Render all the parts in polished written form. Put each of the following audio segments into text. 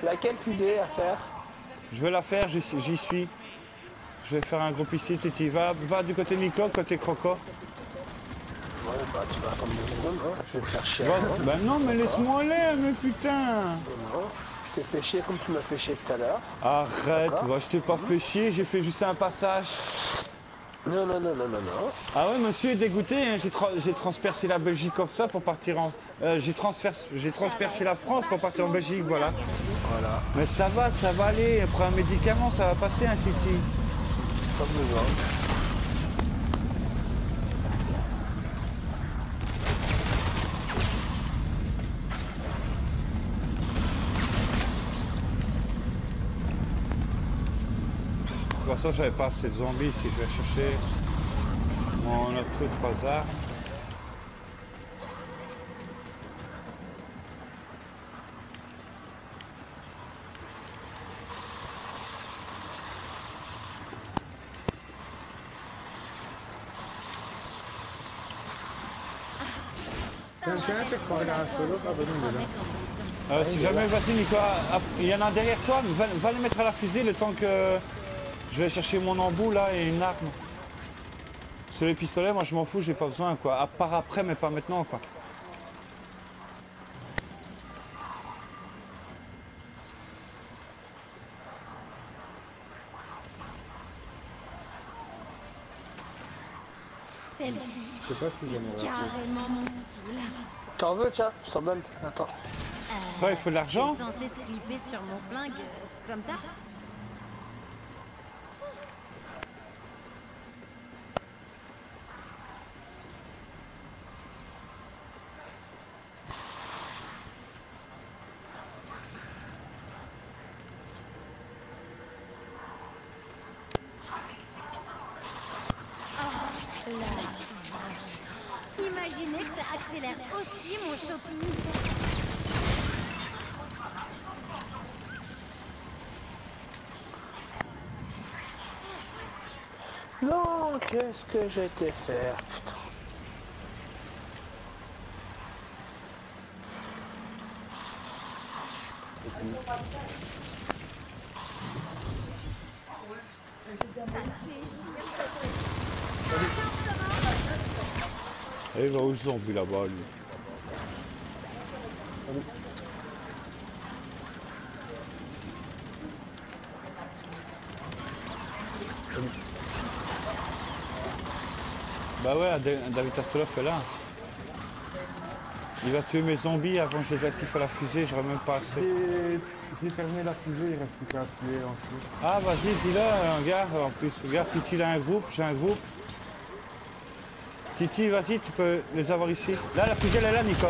Laquelle fusée à faire? Je vais la faire, j'y suis. Je vais faire un groupe ici, Titi. Va du côté Nico, côté Croco. Ouais, bah tu vas comme deux secondes, hein. Je vais te faire chier. Bah non, mais laisse-moi aller, mais putain. Non, je t'ai fait chier comme tu m'as fait chier tout à l'heure. Arrête, bah, je t'ai pas fait chier, j'ai fait juste un passage. Non, non, non, non, non, non. Ah ouais, monsieur est dégoûté, hein. J'ai transpercé la Belgique comme ça pour partir en... j'ai transpercé la France pour partir en Belgique, voilà. Voilà, Mais ça va aller, après un médicament, ça va passer, un Titi. pas besoin. De toute façon, j'avais pas assez de zombies si je vais chercher mon autre truc au hasard. Si jamais, vas-y Nico, il y en a derrière toi, va les mettre à la fusée le temps que je vais chercher mon embout là et une arme. Sur les pistolets, moi je m'en fous, j'ai pas besoin quoi, à part après mais pas maintenant quoi. Celle-ci, Je sais pas si j'en ai carrément mon style. T'en veux, tiens, je t'en donne. Attends. Toi, il faut de l'argent? C'est censé se clipper sur mon flingue, comme ça? Oh, la vache. Imaginez que ça accélère aussi mon shopping. Non, qu'est-ce que j'ai été faire? Putain. Et il va où zombie là-bas lui? Bah ouais, David Hasselhoff est là. Il va tuer mes zombies avant que je les active à la fusée, j'aurais même pas assez. J'ai fermé la fusée, il reste plus qu'à tuer en plus. Ah vas-y, dis-le, regarde, en plus, regarde, Titi il a un groupe, j'ai un groupe. Titi, vas-y, tu peux les avoir ici. Là, la fusée elle est là, Nico.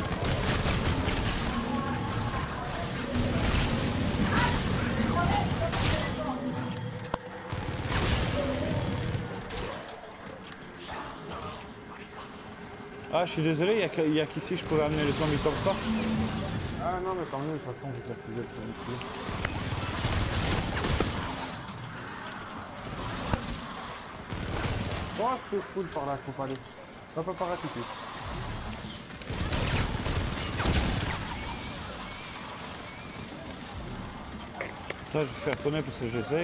Ah, je suis désolé, il y a qu'ici je pourrais amener les zombies comme ça. Ah non, mais tant mieux, de toute façon, j'ai la fusée comme ici. Oh, c'est full par là, faut pas aller. Hop, hop, arrête tout de suite. Ça, je vais faire tourner parce que je sais.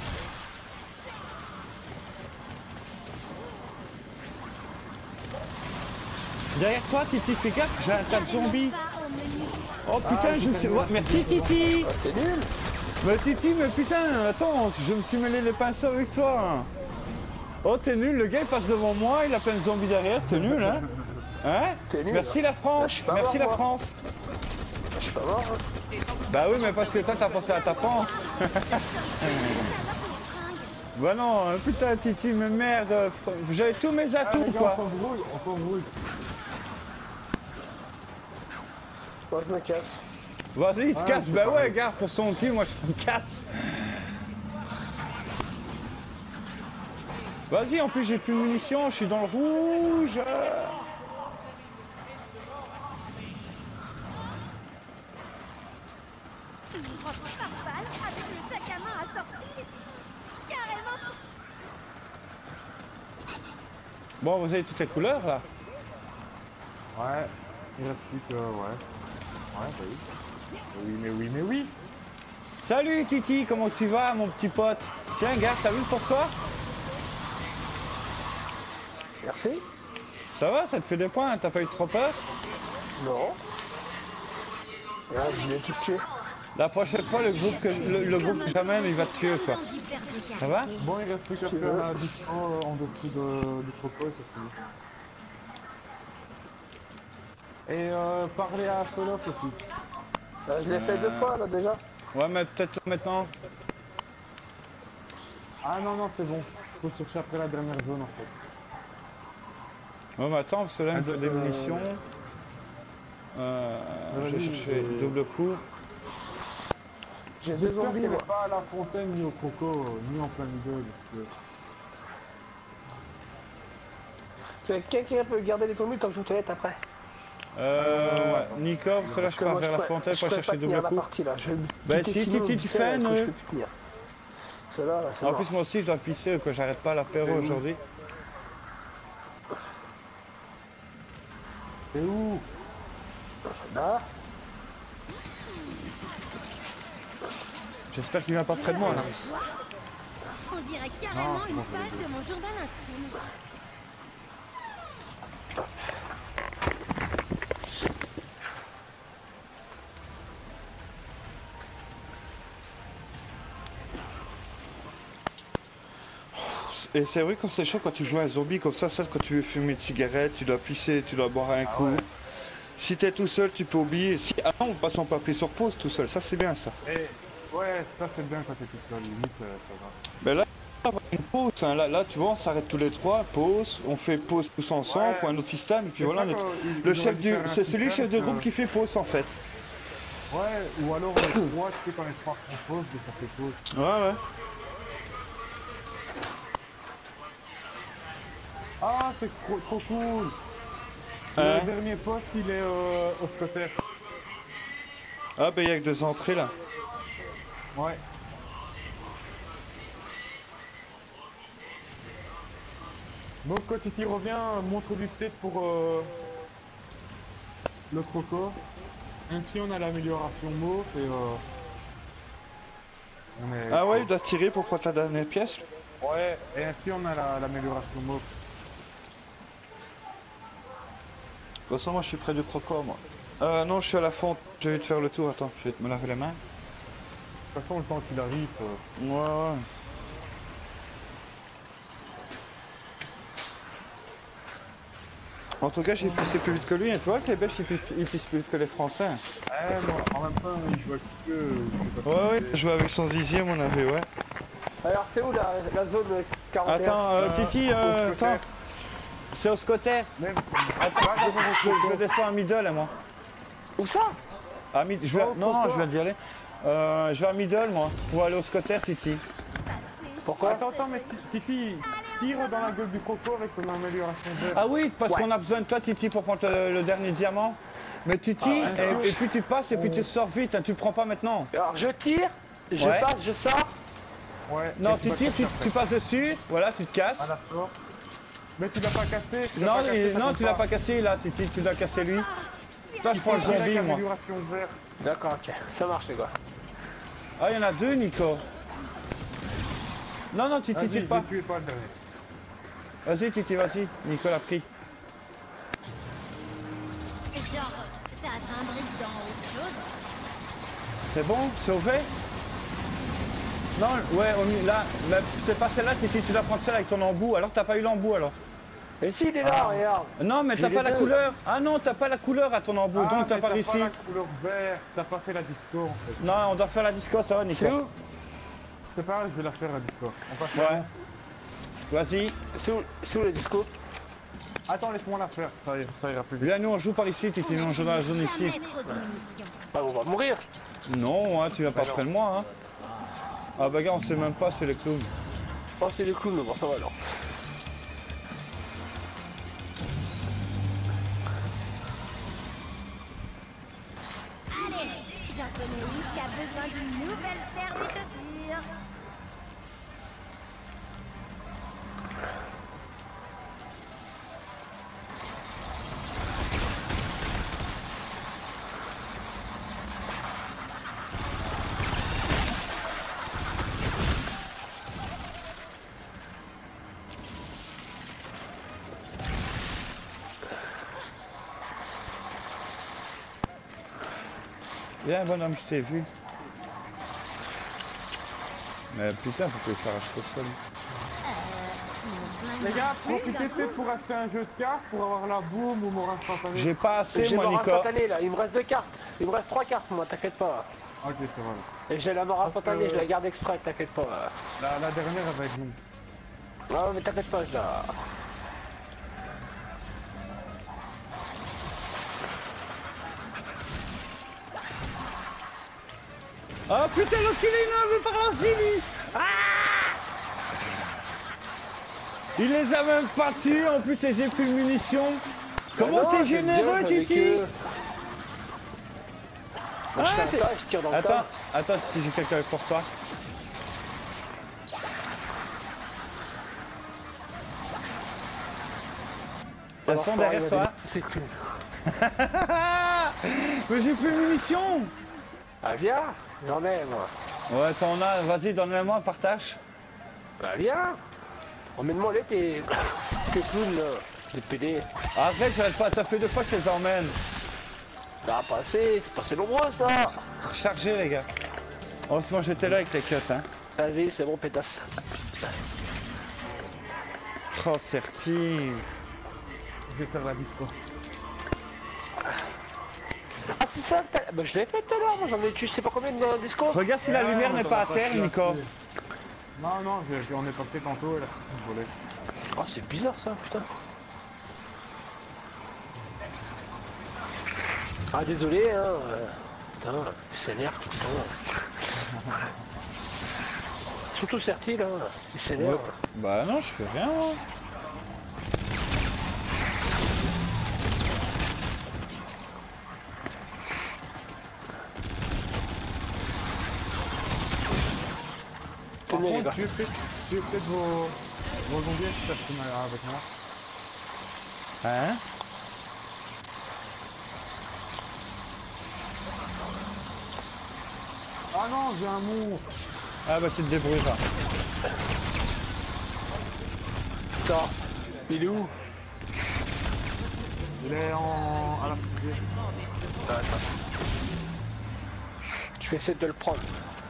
Derrière toi, Titi, fais gaffe, j'ai un tas de zombies. Oh putain, je me suis... Ouais, merci Titi. Ah, c'est nul. Mais Titi, mais putain, attends, je me suis mêlé les pinceaux avec toi. Oh, t'es nul, le gars il passe devant moi, il a plein de zombies derrière, t'es nul, hein? Hein? T'es nul. Merci la Ah, France, je suis pas merci mort, la moi. France. Je suis pas mort, hein. Bah oui, mais parce que toi t'as pensé à ta France. Bah non, putain Titi, mais merde, j'avais tous mes atouts Les gars, quoi. on s'embrouille. Moi, je me casse. Vas-y, il se Ah, casse, c'est bah pareil. ouais, gars, pour son cul, moi je me casse. Vas-y, en plus j'ai plus de munitions, je suis dans le rouge. Une robe par balle avec le sac à main assorti. Carrément. Bon, vous avez toutes les couleurs là. Ouais, il reste plus que... Ouais. Ouais, bah oui. Oui, mais oui, mais oui. Salut Titi, comment tu vas mon petit pote? Tiens, regarde, t'as vu pour toi? Merci. Ça va, ça te fait des points, hein, t'as pas eu trop peur? Non. Ah, je l'ai tout tué. La prochaine fois, le groupe que j'amène, il va te tuer quoi. Ça va? Bon, il reste plus qu'à faire la disco en dessous du croco et c'est fini. Et parler à Solof aussi. Je l'ai fait 2 fois là déjà. Ouais, mais peut-être maintenant. Ah non, non, c'est bon. Faut chercher après la dernière zone en fait. Ouais, mais attends, parce que là, il me faut des Vas-y. munitions. Je vais chercher double coup. J'ai des J'espère zombies qu'il moi. n'est pas à la fontaine ni au croco, ni en plein milieu. Parce que... Quelqu'un peut garder les zombies tant que je vais aux toilettes après. Nico, parce que là, je pars moi, vers la pourrais- fontaine je pour pourrais chercher pas tenir double la coup. partie là. Je vais Bah, quitter si, sinon, Titi, le tu tel, fais après, une- je peux plus tenir. Celle-là, là, c'est En mort. plus, moi aussi, je dois pisser, quoi. J'arrête pas l'apéro aujourd'hui. C'est où? Là. J'espère qu'il vient pas près de moi, là. On dirait carrément une page de mon journal intime. Et c'est vrai quand c'est chaud quand tu joues à un zombie comme ça, quand tu veux fumer une cigarette, tu dois pisser, tu dois boire un coup. ouais. Si t'es tout seul, tu peux oublier. Si, ah non, on peut appuyer sur pause tout seul, ça c'est bien ça. Et... Ouais, ça c'est bien quand t'es tout seul, limite ça va. Mais là, on va une pause, hein. Là, tu vois, on s'arrête tous les trois, pause, on fait pause tous ensemble Ouais. pour un autre système, et puis C'est voilà. ça, notre- quoi, Le ils chef auraient dû du, faire un c'est celui chef de système groupe que- qui fait pause en fait. Ouais, ou alors les trois, tu sais, quand les trois font pause, ça fait pause. Ouais. Ah, c'est trop cool! Hein? Le dernier poste, il est au scotter. Ah bah il y a que 2 entrées là. Ouais. Donc quand Titi revient, montre-lui peut-être pour le croco. Ainsi on a l'amélioration mauve et on est... Ah ouais, il doit tirer pour prendre ta dernière pièce. Ouais, et ainsi on a l'amélioration mauve. De toute façon, moi je suis près du croco, moi. Non, je suis à la fonte. Je vais te faire le tour. Attends, je vais te me laver les mains. De toute façon, le temps qu'il arrive... Ouais. En tout cas, j'ai pissé plus vite que lui. Et tu vois que les Belges ils pissent plus vite que les Français. non, en même temps, il joue avec ce que... Ouais, je joue avec son zizi à mon avis, ouais. Alors c'est où la zone 41? Attends, Titi, au attends. scotter. C'est au scotter. Même... Attends, je descends à middle, moi. Où ça? À je vais... Oh, Non, pourquoi je viens d'y aller. Je vais à middle, moi, pour aller au scotter, Titi. Pourquoi? Attends, mais Titi, tire dans la gueule du croco avec ton amélioration verte. Ah oui, parce Ouais. qu'on a besoin de toi, Titi, pour prendre le dernier diamant. Mais tu tires, et puis tu passes, et puis tu sors vite, hein, tu le prends pas maintenant. Alors je tire, je Ouais. passe, je sors. Ouais. Non, et tu vas tires, chercher tu après. passes dessus, voilà, tu te casses. À la sort. Mais tu l'as pas cassé. Non, non, tu l'as pas cassé, là, Titi, tu l'as cassé lui. Toi, je prends le zombie, moi. Amélioration verte. D'accord, ok, ça marche les gars. Ah, il y en a 2, Nico. Non, non, Titi, Vas-y, tire pas. tu es pas le dernier. Vas-y, Titi, vas-y. Nico l'a pris. Genre, ça s'imbrique dans autre chose. C'est bon, sauvé? Non, ouais, là, mais c'est pas celle-là, Titi, tu dois prendre celle avec ton embout. Alors, t'as pas eu l'embout, alors? Mais si, il est là, regarde. Non, mais J'ai t'as les pas la deux. couleur. Ah non, t'as pas la couleur à ton embout, Ah, donc t'as mais pas réussi. Pas la couleur verte, t'as pas fait la disco en fait. Non, on doit faire la disco, ça va, Nico. C'est où? C'est pas grave, je vais la faire la disco. On passe Ouais. Vas-y, C'est où le disco? Attends, laisse-moi la faire, ça ira plus vite. viens, nous on joue par ici, Titi, nous on joue dans la zone Jamais ici. trop de munitions. Bah on va mourir. Non, hein, tu viens pas près de moi, hein. Ah bah gars, on sait même pas, c'est les clowns. Oh c'est les clowns, bon ça va alors. Allez, j'en connais une qui a besoin d'une nouvelle paire de chaussures. Viens, bonhomme, je t'ai vu. Mais putain, pourquoi il s'arrache tout seul? Mon flingue Les gars, marche plus d'un profitez coup. peut-être pour acheter un jeu de cartes pour avoir la boum ou mon instantané. J'ai pas assez, J'ai moi, mort Nico. instantané là, il me reste 2 cartes. Il me reste 3 cartes moi, t'inquiète pas. Ok, c'est vrai. Et j'ai la mort instantanée, que- je la garde exprès, t'inquiète pas. La dernière, elle va être longue. Non mais t'inquiète pas, je la... Oh putain, l'enculé, il veut par là-ci, lui. Ah, il les a même pas tués, en plus, et j'ai plus de munitions. Comment non, t'es j'aime généreux, bien avec Titi? eux. Moi, je Ah, fais un t'es- tas, je tire dans le Attends, tas. attends, Titi, j'ai quelqu'un pour toi. De toute façon, derrière toi. C'est tout. Mais j'ai plus de munitions. Ah viens, j'en ai moi. Ouais, t'en as, vas-y, donne-moi, partage. Bah viens. Emmène-moi les tes clowns là, les PD. Arrête, j'arrête pas, ça fait 2 fois que je les emmène. Ça va passer, c'est passé nombreux ça. Chargez, les gars. Heureusement, j'étais là avec les cuts, hein. Vas-y, c'est bon pétasse. Oh, certi. Je vais faire la disco. Ah c'est ça, bah, je l'ai fait tout à l'heure, moi j'en ai tué je sais pas combien dans le disco. Regarde si la lumière n'est pas à terre, Nico. Non, non, on est passé tantôt et la petite volée. Oh c'est bizarre ça, putain. Ah désolé hein. Putain, il s'énerve. Putain. Surtout Certi là, il s'énerve. Ouais. Bah non, je fais rien, moi. Par Tenez les contre, gars. tuez peut-être vos zombies si ça se met avec moi. Hein? Ah non, j'ai un monstre. Ah bah tu te débrouilleras. Putain, il est où? Il est à la fusée. Attends. Je vais essayer de le prendre.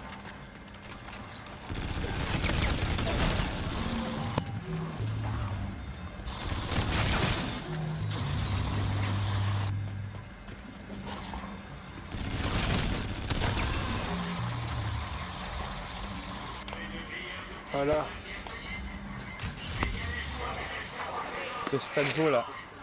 Voilà. Je suis pas de vous là.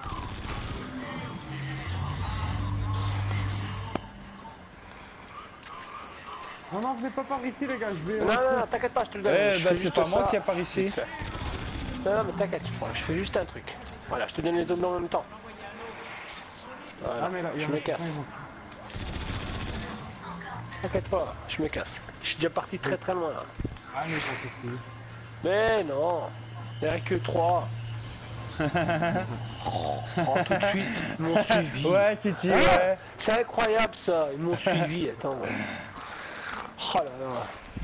Non, non, venez pas par ici, les gars, je vais. Non, non, non, t'inquiète pas, je te le donne. Eh Je bah fais c'est juste pas moi ça. qui apparaît ici. Vite fait. Non, non, mais t'inquiète, je fais juste un truc. Voilà, je te donne les zombies en même temps. Voilà, Ah, mais là, il y je en me a casse. certains, ils vont. T'inquiète pas, je me casse. Je suis déjà parti très très loin là. Ah, mais ils vont tester. Mais non, il n'y en a que 3. Oh, tout de suite, ils m'ont suivi. Ouais, Titi, Ah, ouais. c'est incroyable ça, ils m'ont suivi, attends. Ouais. Oh là là.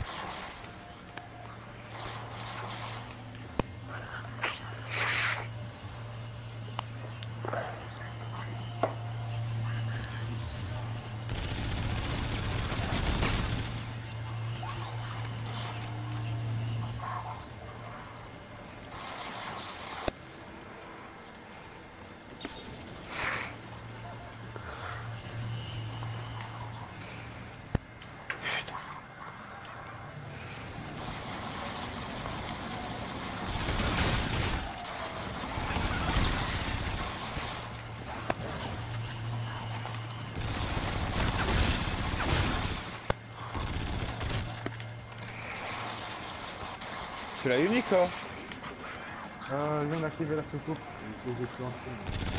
Tu l'as eu, Nico? Je viens d'activer la soucoupe. Et je suis en train.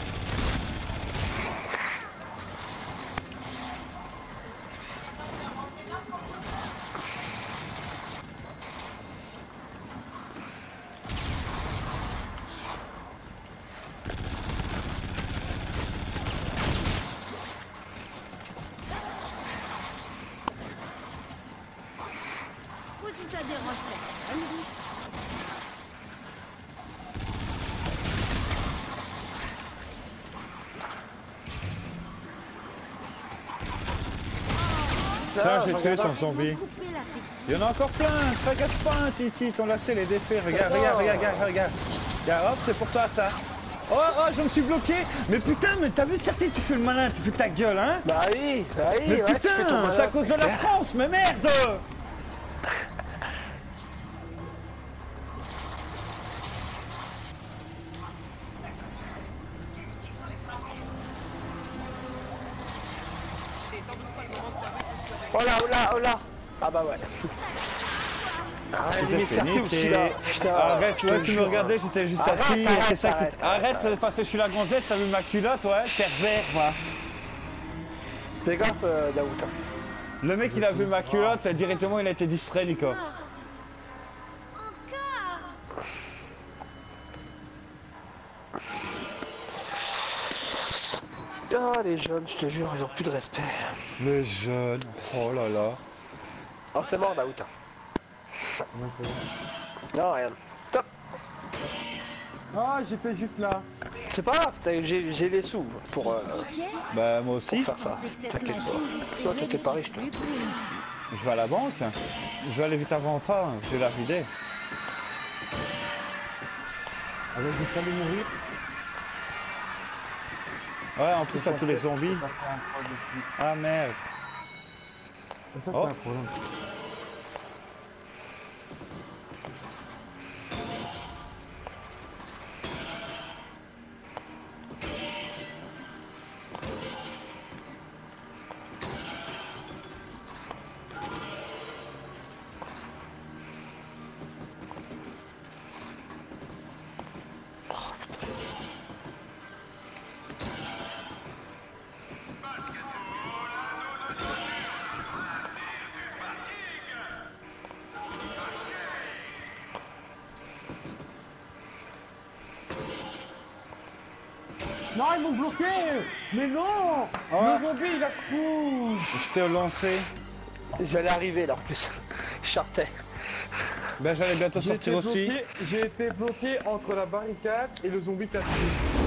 Ou si ça dérange personne. Tiens, j'ai je tué regarde. son zombie. Couper l'appétit. Il y en a encore plein, tracasse pas, Titi, ton lacet les défait. Regarde, regarde, regarde, regarde, regarde. Regarde, hop, c'est pour toi ça. Oh, oh, je me suis bloqué. Mais putain, mais t'as vu certain, tu fais le malin, tu fais ta gueule, hein. Bah oui, Mais ouais, tu fais ton putain, malin, c'est à cause de la clair. France, mais merde. Oh là, oh là, oh là. Ah bah ouais. Arrête, il est certi aussi là. Putain, Arrête, je tu te vois, tu me jure. regardais, j'étais juste Arrête, assis. arrête, c'est ça qui- arrête, Arrête, arrête. parce que je suis la gonzesse, t'as vu ma culotte, ouais, pervers, moi. Fais gaffe, Daoud. Le mec, il a vu ma culotte, directement, il a été distrait, Nico. Morte. Encore. Ah, les jeunes, je te jure, ils ont plus de respect. Les jeunes, oh là là. Oh, c'est mort, Daoud. Non, rien. Top. Ah, j'étais juste là. C'est pas grave, j'ai les sous pour Ticket. Bah, moi aussi, faire ça. C'est que cette T'inquiète machine pas. Toi, distribuait t'étais des pas riche, trucs plus cool. je vais à la banque. Je vais aller vite avant toi, je vais la vider. Avec des salles de mourir. Ouais, en plus, t'as tous les zombies. Ça, c'est un problème dessus. Ah merde. Ça, c'est Oh. un problème. Non, ils m'ont bloqué. Mais non. Ouais. Le zombie, il a fou. Je t'ai lancé. J'allais arriver là en plus. Je sortais. Ben, j'allais bientôt J'ai été sortir aussi. bloqué- j'ai été bloqué entre la barricade et le zombie qui a tué.